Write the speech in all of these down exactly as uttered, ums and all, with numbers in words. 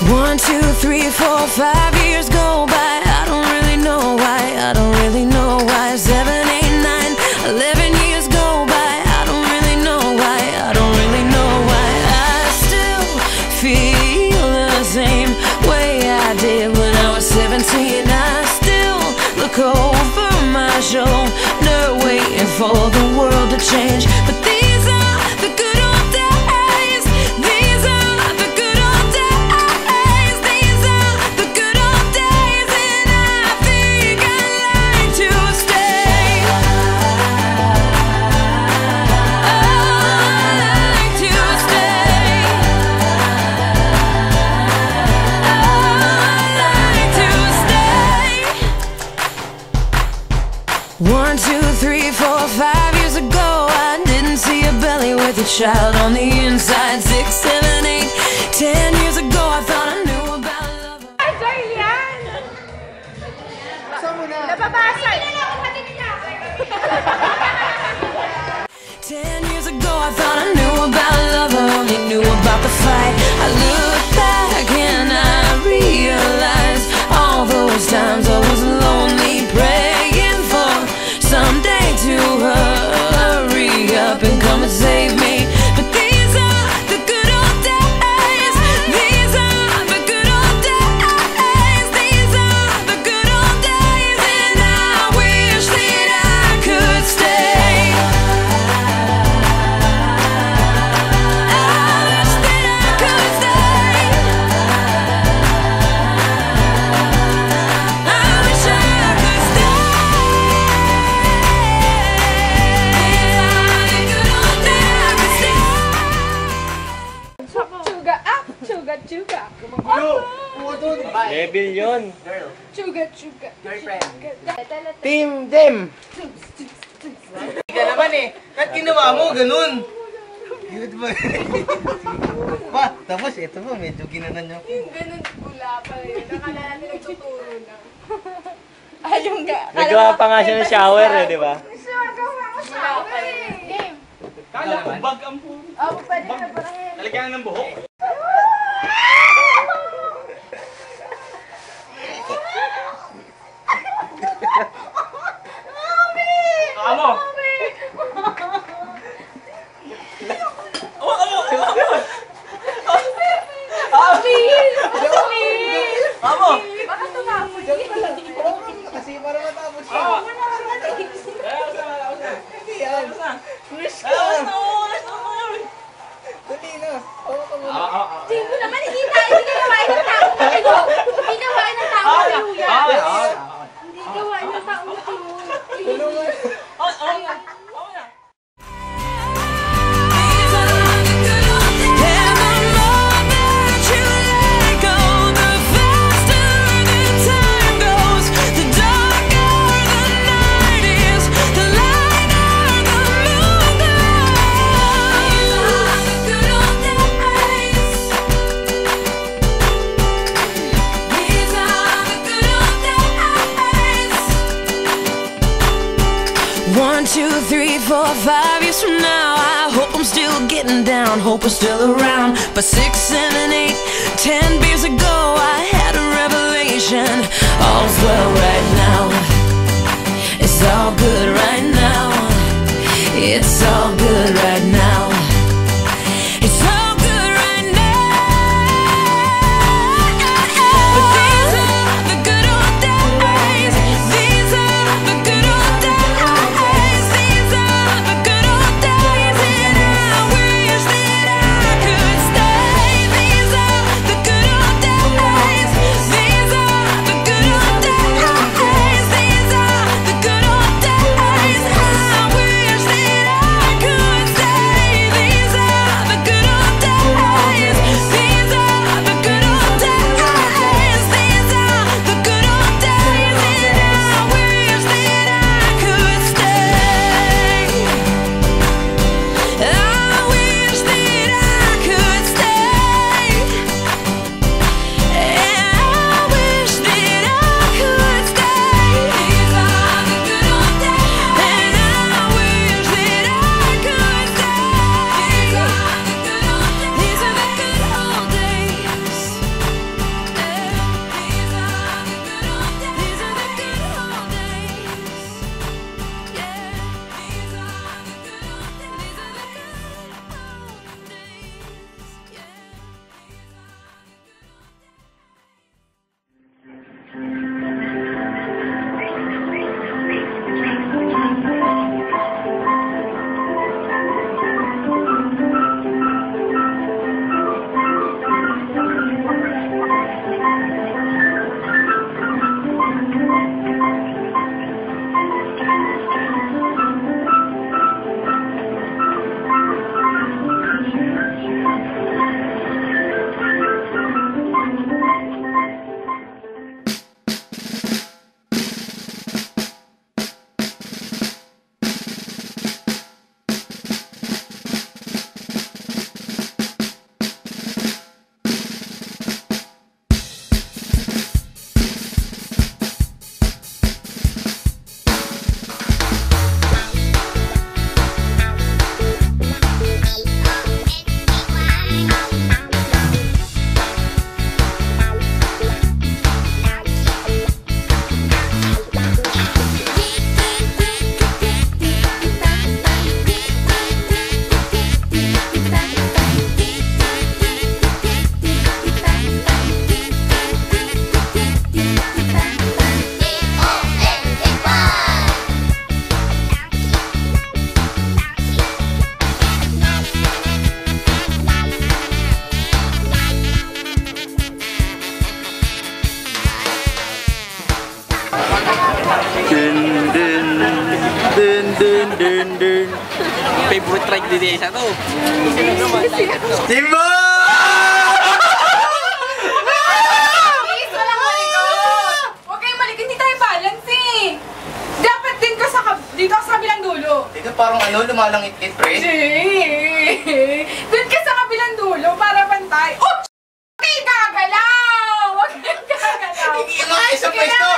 One, two, three, four, five years go by. I don't really know why, I don't really know why. Seven, eight, nine, eleven years go by. I don't really know why, I don't really know why. I still feel the same way I did when I was seventeen. I still look over my shoulder, waiting for the world to change. But these are the good old days. These are the good old days. These are the good old days, and I think I'd like to stay. I'd like to stay. I'd like to stay. One, two, three, four, five years ago, I didn't see a belly with a child on the inside. Six, seven, eight, ten years ago, I thought I knew about love. Ay, sorry yan! Nababasa! Ten years ago, I thought I knew about love. I only knew about the fight. I look back and I realize all those times I was lonely, praying for someday to hurry up and come and save me. But these are the good old days. These are the good old days. These are the good old days, and I wish that I could stay. I wish that I could stay. I wish I could stay. Chuga up! Chuga, chuga! Level yun. Chuga, chuga! Girlfriend. Girlfriend. Team Dem! Hindi ka naman eh. Kahit ginawa mo, ganun. Good boy. Pa, tapos ito po, medyo ginanan niyo. Yung ganun gula pa rin. Nakala natin nagtuturo na. Ay, yung ga... Nagawa pa nga siya ng shower eh, di ba? Nagawa ko shower eh. Game. Kala ko bag ang po. Oh, pwede na parahin. Talagyan ng buhok. Amo! Amo! Baka tumapos. Kasi para matapos siya. Ah! Hindi yan. Wish ka. Dali na. Hawa ka muna. Hindi mo naman nakita. Hindi gawain ng tao. Hindi gawain ng tao. Luya. Hindi gawain ng tao. Tulungan. One, two, three, four, five years from now, I hope I'm still getting down, hope I'm still around. But six, seven, eight, ten beers ago, I had a revelation. All's well right now. It's all good right now. It's all good right now. It's all good right now. But these are the good old days. These are the good old days. These are the good old days, and I wish that I could stay. These are the good old days. These are the good old days. These are the good old days. I wish that I could dun, dun. Favorite track ni Desa to. Timbo! Please, walang malikot! Huwag kayong malikot, hindi tayo balance eh! Dapat din ka sa, kab- dito ka sa kabilang dulo. Ikaw parang ano, lumalangit-it, pre. Doon ka sa kabilang dulo para pantay. Oh! Huwag kayong gagalaw! Huwag kayong gagalaw! Hindi nga isang pwesto!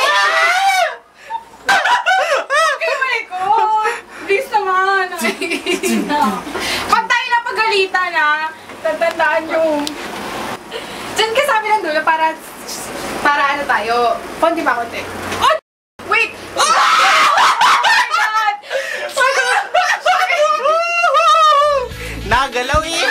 Huwag kayong malikot! Please naman! Pag tayo na pagalitan ha, tatandaan yung... Diyan ka sa kabilang dulo para... Para ano tayo? Konti ba konti? Oh! Wait! Oh! My God! Nagalaw eh!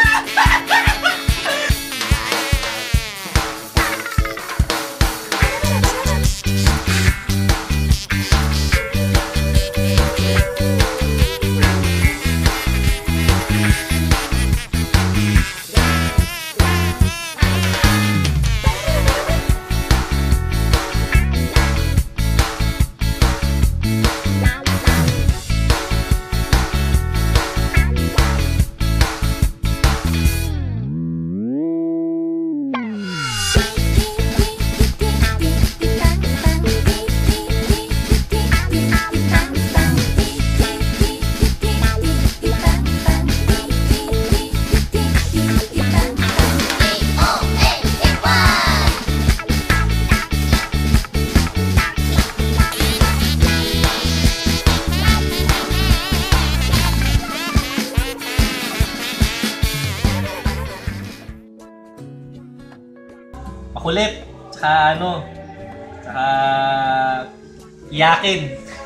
Makulit. Tsaka ano. Tsaka... iyakin.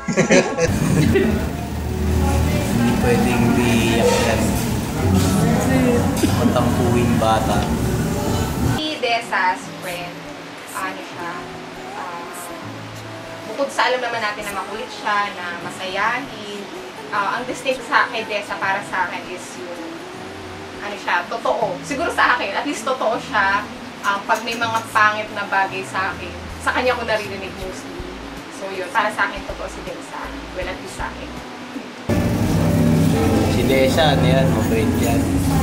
Hindi pwedeng iiyak yan. Matampuing bata. Si Desa's friend, ano siya, ah, bukod sa alam naman natin na makulit siya, na masayahin, ah, ang distinct sa kay Desa para sa akin is yung, ano siya, totoo. Siguro sa akin, at least totoo siya. Um, pag may mga pangit na bagay sa akin, sa kanya ko naririnig mostly. So yun, para sa akin, totoo si Desa. Well, at least sa akin. Si Desa, ano yan? Mabait yan.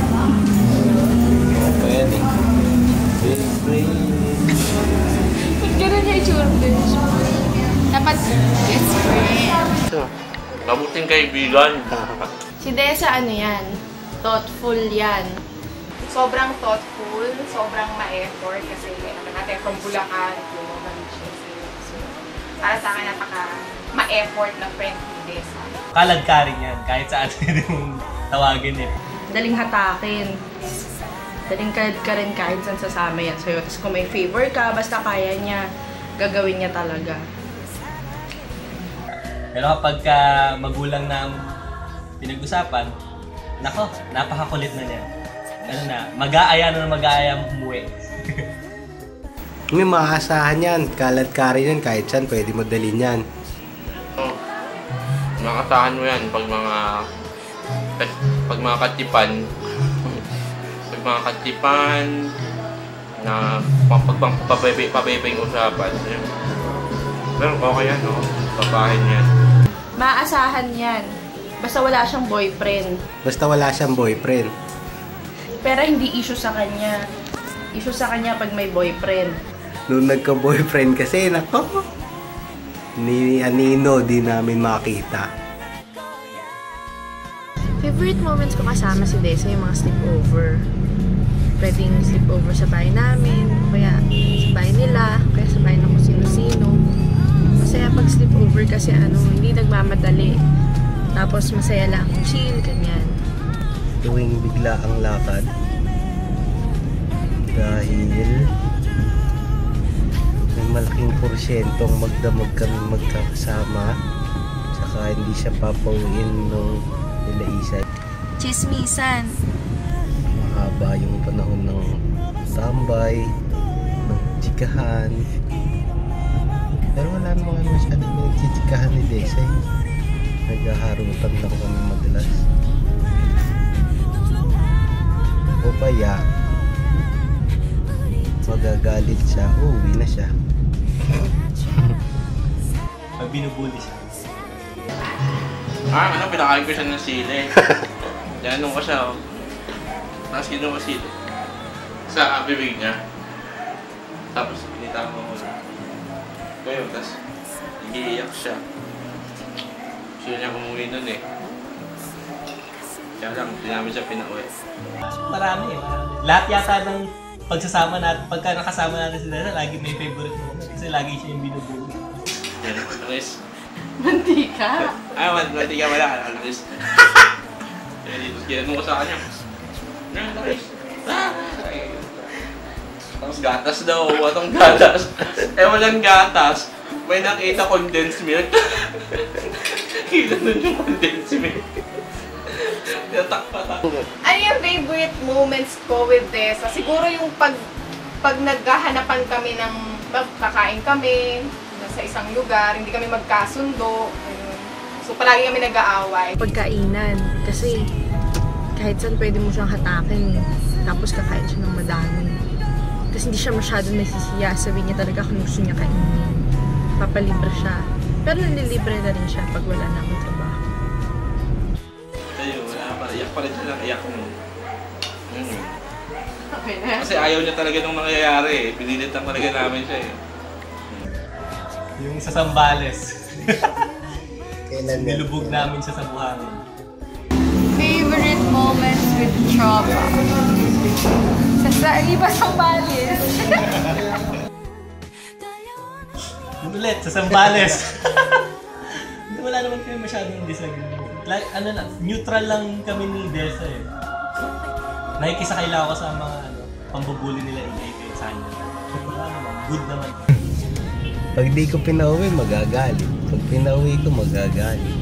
Ano yan eh? Best friend. Ba't gano'n niya itsura din? Dapat best friend. Mabuting kaibigan. Si Desa ano yan? Thoughtful yan. Sobrang thoughtful, sobrang ma-effort kasi naman natin from Bulacan to Mauritius. So, para sa akin, napaka ma-effort na friend ni Desa. Kaladkarin yan. Kahit saan pwede mong tawagin eh. Daling hatakin. Daling kahit ka rin kahit saan sasama yan sa'yo. Tapos kung may favor ka, basta kaya niya, gagawin niya talaga. Pero kapag ka magulang na ang pinag-usapan, nako, napakakulit na niya. Ano na, mag-aaya na mag-aaya umuwi. May maasahan yan. Kaladkarin yan. Kahit saan pwede mo dalhin yan. Makakasahan mo yan pag mga pag mga katipan pag mga katipan na pag pag pabebeng usapan. Pero okay yan, no? Babahin yan. Maasahan yan. Basta wala siyang boyfriend. Basta wala siyang boyfriend. Pero hindi issue sa kanya. Issue sa kanya pag may boyfriend. Nung nagka-boyfriend kasi, nako, ni Anino di namin makita. Favorite moments ko kasama si Desa yung mga sleepover. Pwedeng sleepover sa bahay namin, kaya sa bahay nila, kaya sa bahay ng kung sino-sino. Masaya pag sleepover kasi ano, hindi nagmamadali. Tapos masaya lang, chill, ganyan. Tuwing bigla ang lakad. Dahil may malaking porsyentong magdamag kami magkakasama. Tsaka hindi siya papauwiin nung nila Isa. Chismisan. Mahaba yung panahon ng tambay, ng chikahan. Pero wala namang masyadong nagchichikahan ni Desa eh. Naghaharutan lang kami madalas. O kaya magagalit siya, uuwi na siya. Pag binubuli siya. Ah, ano, pinakain ko siya ng sili. Yan, nung ko siya, oh. Tapos kinuha ko sili. Sa bibig niya. Tapos pinita ko ako. Ngayon, tapos nag-iiyak siya. Gusto niya umuwi nun eh. Kaya lang, hindi namin siya pinauwi. Marami eh. Lahat yata ng pagsasama natin, pagka nakasama natin si Desa, lagi may favorite moment. Kasi lagi siya yung binubuli. Yan, Chris. Mantika. Ay, mantika ka wala. Chris. Kaya dito, ginanong ko sa kanya. Yan, Chris. Tapos gatas daw, watong gatas. Eh, walang gatas. May nakita condensed milk. Kita nun yung condensed milk. Tatak-patak. Ano yung favorite moments ko with Desa? Siguro yung pag pag naghahanapan kami ng kakain kami sa isang lugar, hindi kami magkasundo. Ayun. So palagi kami nag-aaway. Pagkainan. Kasi kahit saan pwede mo siyang hatakin eh. Tapos kakain siya ng madami. Kasi hindi siya masyadong nasisiya. Sabi niya talaga kung gusto niya kainin. Papalibre siya. Pero nililibre na rin siya pag wala na akong trabaho. Ayun, wala pa. Iyak pa rin siya ng iyak mo. Mm. Okay na. Kasi ayaw niya talaga nung nangyayari eh. Pinilit lang talaga namin siya eh. Yung sa Sambales. Kailan Nilubog namin siya sa buhangin. Favorite moments with Tropa? Sa sa iba Sambales. Yun ulit, sa Sambales. Wala naman kami masyadong disagreement. Like, ano na, neutral lang kami ni Desa eh. Nakikisakay lang ako sa mga ano, pambubuli nila ingay kayo sa kanya. Wala naman, good naman. Pag di ko pinauwi, magagalit. Pag pinauwi ko, magagalit.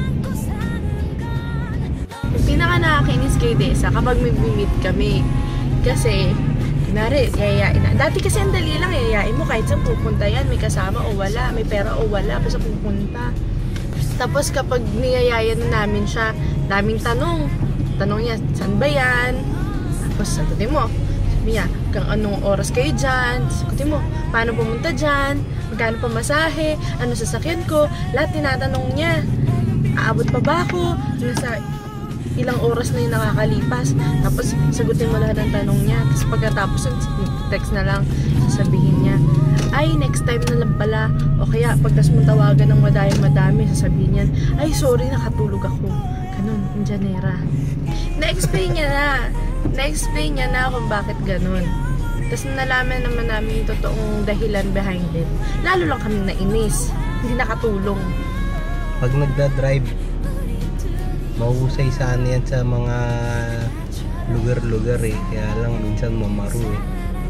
Pinaka nakakainis kay Desa kapag mag-meet kami. Kasi, kunwari, yayayain na. Dati kasi ang dali lang, yayayain mo kahit saan pupunta yan. May kasama o wala, may pera o wala, basta pupunta. Tapos kapag niyayayan na namin siya, daming tanong. Tanong niya, saan ba yan? Tapos sagutin mo. Sabi niya, kung anong oras kayo dyan? Sagutin mo, paano pumunta dyan? Magkano pamasahe? Ano sasakyan ko? Lahat tinatanong niya. Aabot pa ba ako? Nasa ilang oras na yung nakakalipas. Tapos sagutin mo lahat ng tanong niya. Tapos pagkatapos text na lang, sasabihin niya, ay, next time na lang pala. O kaya, pagkas mong tawagan ng madami-madami, sasabihin niyan, ay, sorry, nakatulog ako. Ganun, Indianera. Na-explain niya na. Na-explain niya na kung bakit ganun. Tapos nalaman naman namin yung totoong dahilan behind it. Lalo lang kami nainis. Hindi nakatulong. Pag nagda-drive, mahusay sana yan sa mga lugar-lugar eh. Kaya lang minsan mamaru eh.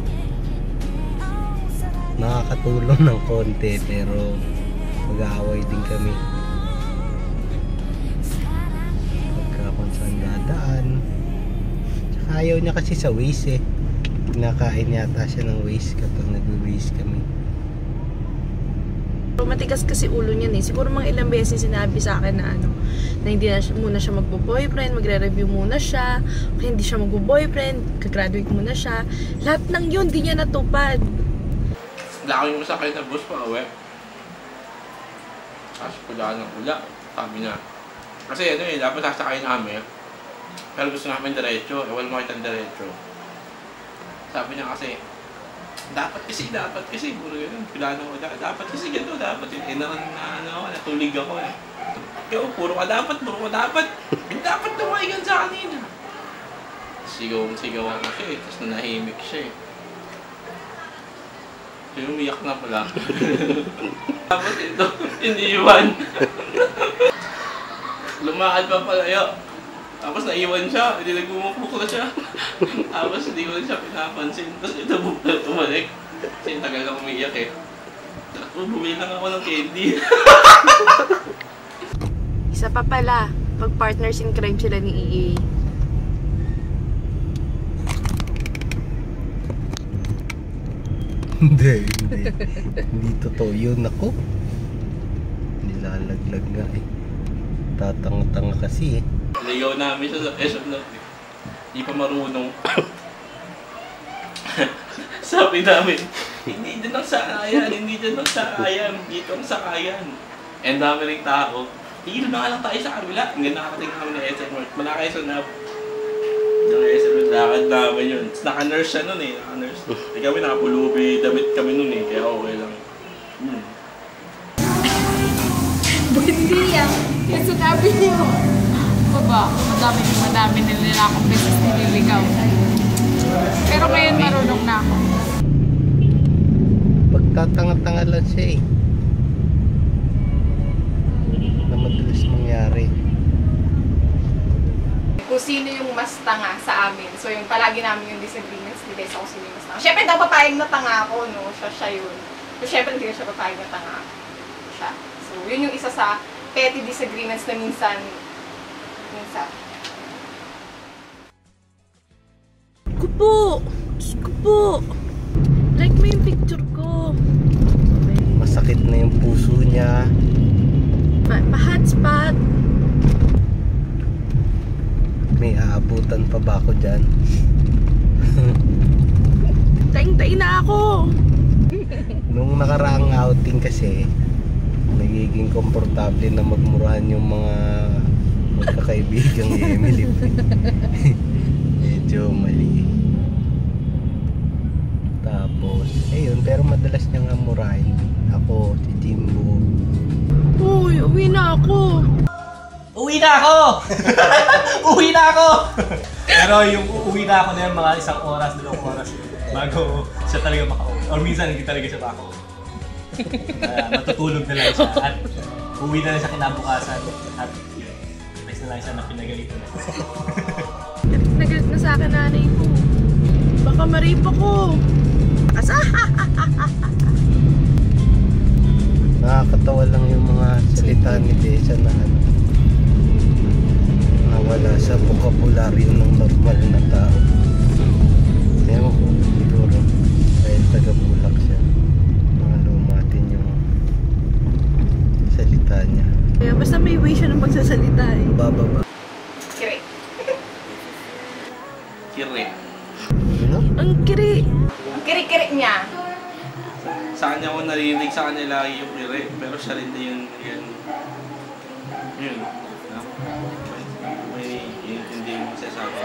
Nakakatulong ng konti pero mag-aaway din kami. Pagka kung saan dadaan. Tsaka ayaw niya kasi sa Waze eh. Pinakain yata siya ng Waze kapag nag-Waze kami. Matigas kasi ulo niyan eh. Siguro mga ilang beses sinabi sa akin na ano, na hindi na siya, muna siya magbo-boyfriend, magre-review muna siya, kaya hindi siya magbo-boyfriend, kagraduate muna siya. Lahat ng yun, di niya natupad. Lakawin mo sa akin na bus pa uwi. Kasi pula ng ula. Sabi niya. Kasi ano eh, dapat sasakay namin. Pero gusto namin diretso. Eh, wala mo kitang diretso. Sabi niya kasi, dapat kasi, dapat kasi. Puro ganun, pula ng ula. Dapat kasi ganito, dapat yun. Eh, na, na, ano, natulig ako eh. Kaya puro ka dapat, puro ka dapat. Dapat tumahigan sa kanina. Sigaw-sigaw ako siya eh. Tapos nanahimik siya eh. Yung umiyak na pala. Tapos ito, iniiwan. Lumakad pa pala yun. Tapos naiwan siya, hindi nagmumuklo siya. Tapos hindi ko rin siya pinapansin. Tapos ito bumalik. Kasi tagal lang umiyak eh. Tapos bumili lang ako ng candy. Isa pa pala, pag partners in crime sila ni E A. Hindi, hindi. Hindi totoo yun. Ako, nilalaglag nga eh. Tatanga-tanga kasi eh. Ligaw namin siya sa S M na hindi pa marunong. Sabi namin, hindi dyan ang sakayan, hindi dyan ang sakayan, dito ang sakayan. And dami rin tao. tigil na nga lang tayo sa kabila. Hanggang nakakating kami ng S M North. Mula kayo sa nab. Ng S M North, lakad namin yun. Naka-nurse siya nun eh, naka-nurse. Eh kami nakapulubi, damit kami nun eh, kaya okay lang. Hmm. Hindi yan. Yung sinabi niyo. Baba, madami madami na nila akong beses nililigaw. Pero ngayon marunong na ako. Pagtatanga-tanga lang siya eh. Na madalas mangyari. Kung sino yung mas tanga sa amin. So yung palagi namin yung disagreements ni Desa kung sino yung mas tanga. Siyempre, daw papayag na tanga ako, no? Siya, siya yun. So siyempre, hindi na siya papayag na tanga. Siya. So yun yung isa sa petty disagreements na minsan, minsan. Ko po! Diyos ko po! Like mo yung picture ko. Masakit na yung puso niya. Pa-hotspot. May aabutan pa ba ako dyan? Taing-taing na ako. Nung nakaraang outing kasi, nagiging komportable na magmurahan yung mga magkakaibigang Emily. Medyo mali. Tapos, ayun, pero madalas niya nga murahin. Ako, si Jimbo. Uy, uwi na ako. Uwi na ako! Uwi na ako! Pero yung uuwi na ako na yung mga isang oras, dalawang oras bago siya talaga maka-uwi. Or minsan hindi talaga siya maka-uwi. Uh, matutulog na lang siya at uwi na lang siya kinabukasan at next na lang siya na pinagalitan na. Nagalit na sa akin nanay ko. Baka maripa ko. Asa? Nakakatawa lang yung mga salita ni Desa na ano, nawala sa bokabularyo ng normal na tao. Ewan ko, siguro dahil taga-Bulak siya, malumatin yung salita niya. Kaya basta may way siya ng pagsasalita eh. Bababa. Kiri. Kiri. Ano? Ang kiri. Ang kiri-kiri niya. Sa kanya ko narinig sa kanya lagi yung kiri, pero siya rin din yung yun. Yun. No? May hindi mo masasabi.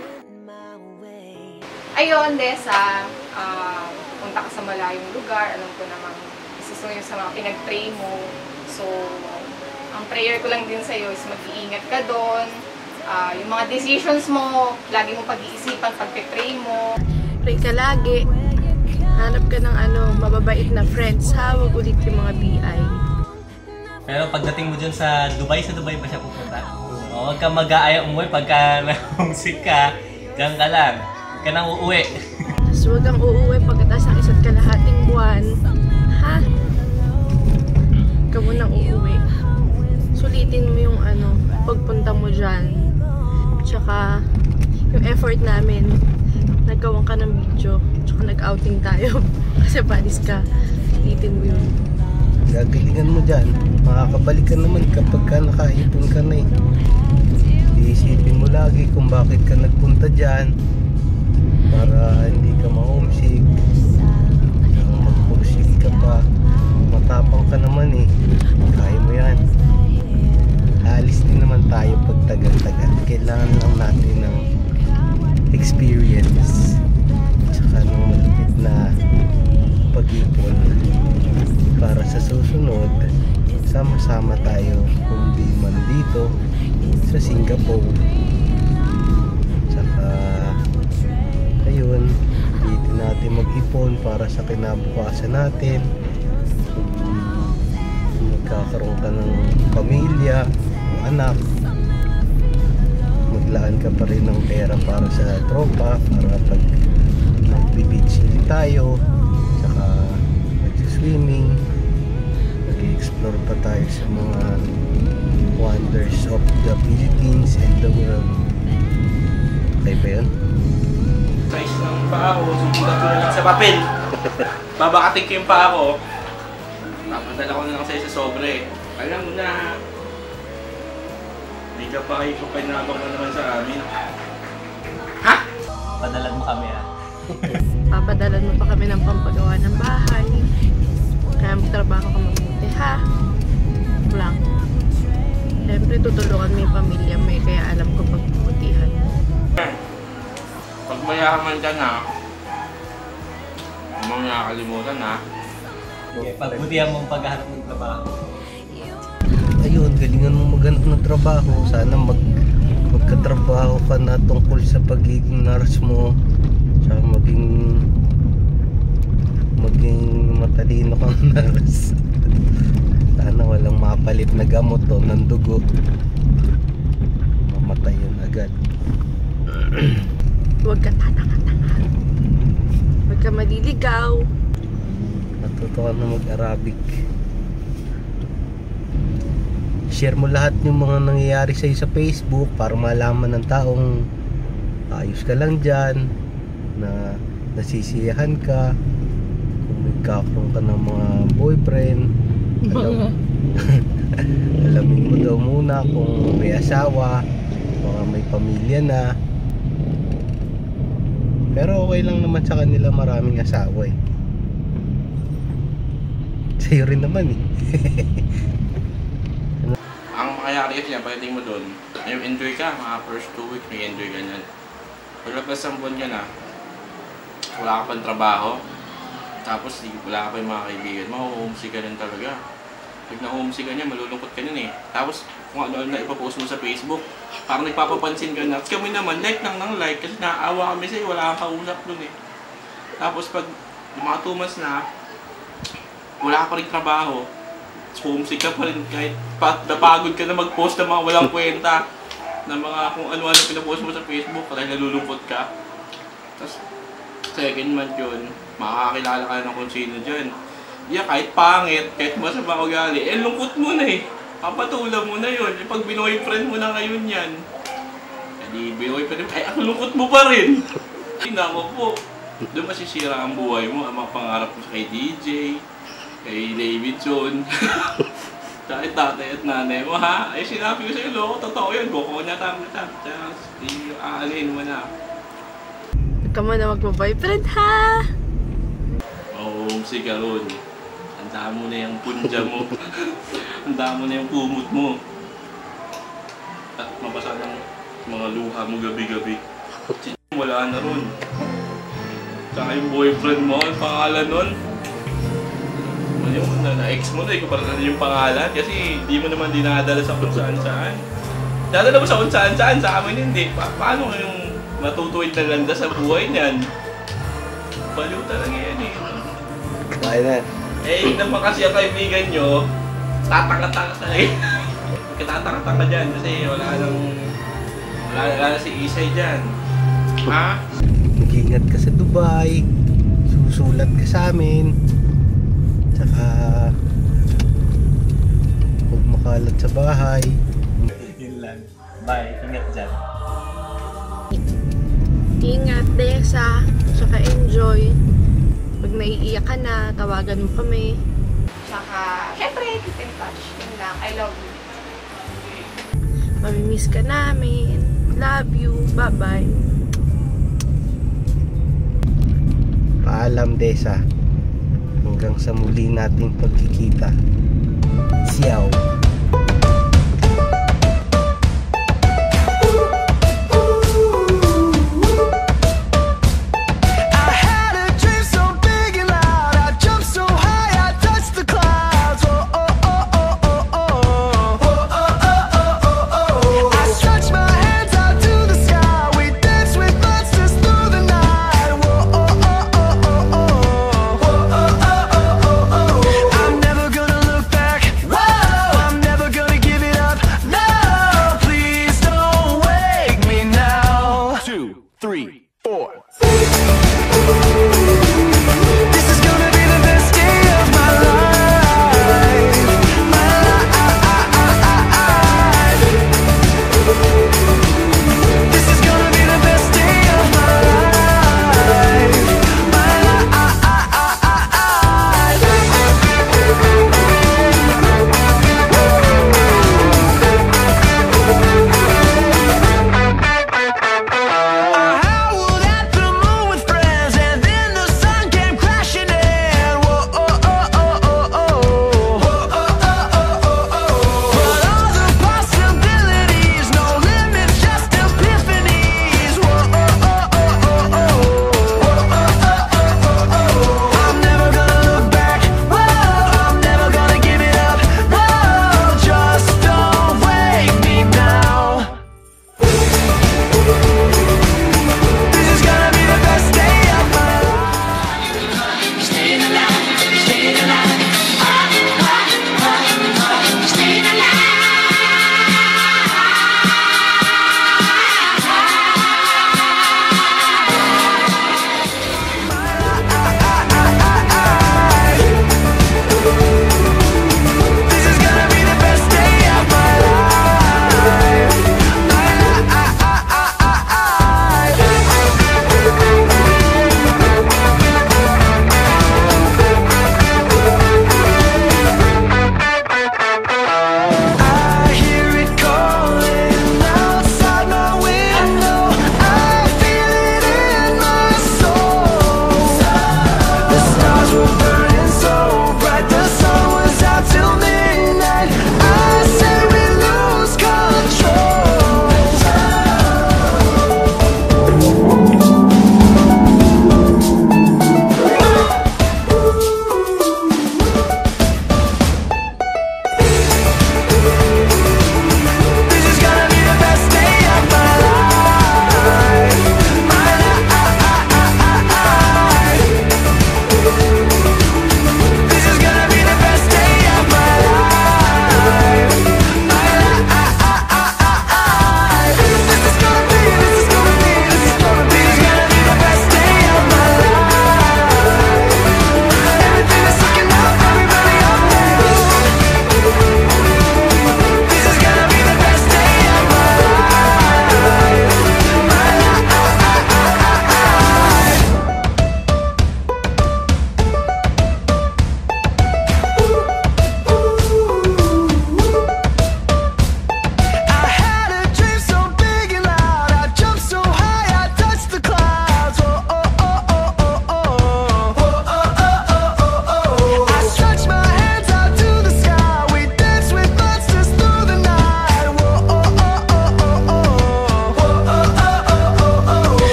Ayun, Desa, uh, punta ka sa malayong lugar. Alam ko namang isusunod yung sa mga pinag-pray mo. So, ang prayer ko lang din sa'yo is mag-iingat ka doon. Uh, yung mga decisions mo, lagi mo pag-iisipan pag-pray mo. Pray ka lagi. Hanap ka ng ano, mababait na friends ha. Huwag ulit yung mga B I. Pero pagdating mo dyan sa Dubai, sa Dubai ba siya pupunta? O, huwag ka mag-aaya umuwi pagka na-homesick ka, diyan ka lang. Huwag ka nang uuwi. Tapos huwag kang uuwi pagkatapos ng isa't kalahating buwan. Ha? Huwag ka munang uuwi. Sulitin mo yung ano, pagpunta mo dyan. Tsaka yung effort namin, naggawan ka ng video. Tsaka nag-outing tayo. Kasi panis ka. Sulitin mo yun. Gagalingan mo dyan. Makakabalik ka naman kapag ka nakaipon ka na eh. Iisipin mo lagi kung bakit ka nagpunta dyan. Para hindi ka ma-homesick. Mag-homesick ka pa. Matapang ka naman eh. Kaya mo yan. Alis din naman tayo pag tagal-tagal. Kailangan lang natin ng experience. Tsaka ng malupit na pag-ipon. Para sa susunod, sama-sama tayo kung di man dito sa Singapore. Tsaka ayun, dito natin mag-ipon para sa kinabukasan natin. Kung magkakaroon ka ng pamilya o anak, maglaan ka pa rin ng pera para sa tropa, para pag nag-beach tayo, tsaka mag-swimming, mag-explore pa tayo sa mga wonders of the Philippines and the world. Okay ba yun? Size ng paa ko, subukan ko na lang sa papel. Babakating ko yung paa ko. Papadala ko na lang sa'yo sa sobre. Alam mo na, may kapakay ko pinabang mo naman sa amin. Ha? Padalan mo kami ha. Papadalan mo pa kami ng pampagawa ng bahay. Kaya magtrabaho ka mabuti ha. Lang. Siyempre, tutulungan mo yung pamilya mo eh, kaya alam ko pagbubutihan. Pag mayaman ka na, huwag mong nakakalimutan ha. Pagbutihan mong paghahanap ng trabaho. Ayun, galingan mo maghanap ng trabaho. Sana mag magkatrabaho ka na tungkol sa pagiging nurse mo. Tsaka maging maging matalino kang nurse. Sana walang mapalit na gamot o ng dugo. Mamatay yun agad. Huwag ka tatanga-tanga. Huwag ka maliligaw. Natuto ka na mag-Arabic. Share mo lahat yung mga nangyayari sa'yo sa Facebook para malaman ng taong ayos ka lang dyan, na nasisiyahan ka, kung may kakaroon ka ng mga boyfriend. Alam, alamin mo daw muna kung may asawa, baka may pamilya na. Pero okay lang naman sa kanila, maraming asawa eh. Sa'yo rin naman eh. Ang mangyayari kasi yan, pagdating mo doon, yung enjoy ka, mga first two weeks may enjoy ka niyan. Paglapas ng buwan ka na, wala ka pang trabaho, tapos wala ka pa yung mga kaibigan, mahuhumsi ka rin talaga. Pag nahuhumsi ka niya, malulungkot ka nun eh. Tapos kung ano na ipapost mo sa Facebook, parang nagpapapansin ka na. Tapos kami naman, like lang ng like, kasi naaawa kami sa'yo, wala kang kausap dun eh. Tapos pag mga two months na, wala ka pa rin trabaho, homesick ka pa rin kahit napagod ka na mag-post ng mga walang kwenta ng mga kung ano-ano pinapost mo sa Facebook dahil nalulungkot ka. Tapos second month yun, makakakilala ka na kung sino dyan. Yeah, kahit pangit, kahit masama ugali, eh lungkot mo na eh. Papatulan mo na yun. Pag binoyfriend mo na ngayon yan, hindi binoyfriend mo, ay ang lungkot mo pa rin. Hinako po. Doon masisira ang buhay mo, ang mga pangarap mo kay D J, kay Davidson, kahit tatay at nanay mo ha. Ay sinabi ko sa'yo, loko, totoo yan, goko na tama na. Tapos, aalin mo na. Huwag ka man na magpa-boyfriend ha! Oo, oh, si Karon. Handa mo na yung punja mo. Handa mo na yung kumot mo. At mabasa ng mga luha mo gabi-gabi. Wala na ron. Tsaka yung boyfriend mo, ang pangalan nun. Yung na-ex mo na, ikaw para na yung pangalan kasi hindi mo naman dinadala sa kung saan-saan. Dadala mo sa kung saan-saan, sa amin hindi. Pa paano yung matutuwid na landa sa buhay niyan? Baliw talaga yan eh. Kaya na. Eh, yun naman kasi ang kaibigan nyo, tataka-taka talaga. Katataka-taka dyan kasi wala nang... Wala, wala na si Isay dyan. Ha? Mag-ingat ka sa Dubai, susulat ka sa amin. Tsaka huwag makalat sa bahay. Yun lang. Bye. Ingat dyan. Ingat, Desa. Tsaka enjoy. Pag naiiyak ka na, tawagan mo kami. Tsaka, syempre, keep in touch. Yun lang. I love you. Mamimiss ka namin. Love you. Bye-bye. Paalam, Desa. Hanggang sa muli nating pagkikita. Siyaw.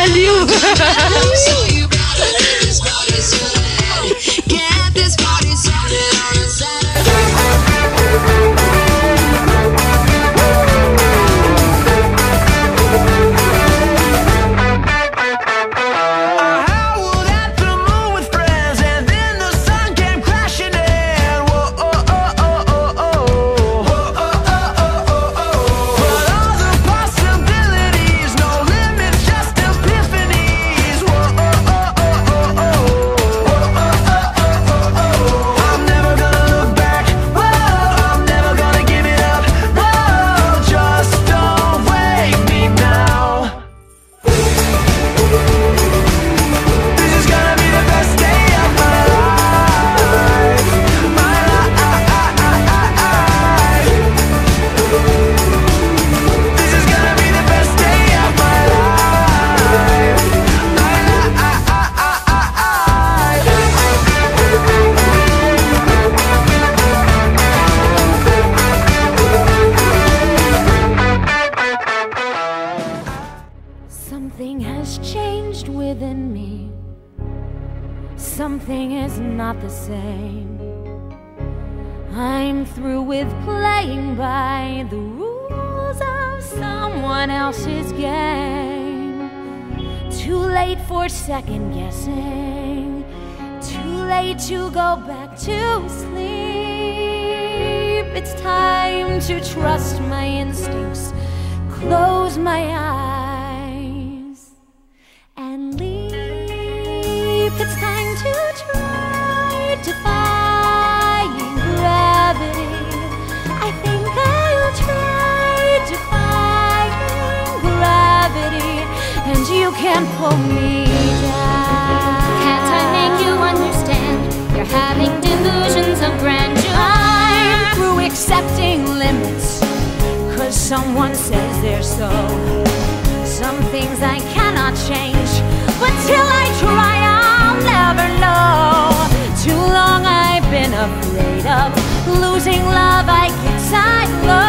value. So you better get this party started. Get this party started on a Saturday. Something has changed within me. Something is not the same. I'm through with playing by the rules of someone else's game. Too late for second guessing. Too late to go back to sleep. It's time to trust my instincts, close my eyes, and leap. It's time to try defying gravity. I think I'll try defying gravity, and you can't pull me down. Can't I make you understand? You're having delusions of grandeur. I'm through accepting limits, 'cause someone says they're so. Some things I cannot change, but till I try I'll never know. Too long I've been afraid of losing love, I guess I know.